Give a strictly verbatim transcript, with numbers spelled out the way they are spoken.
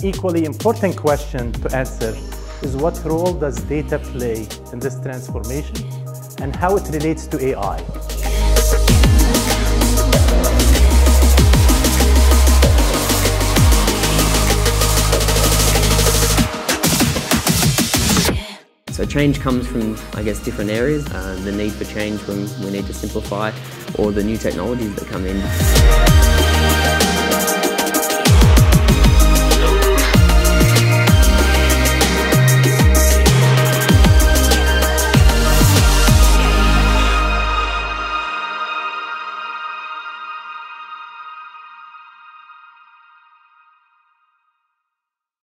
equally important question to answer is what role does data play in this transformation and how it relates to A I? So change comes from, I guess, different areas. Uh, the need for change when we need to simplify, or the new technologies that come in.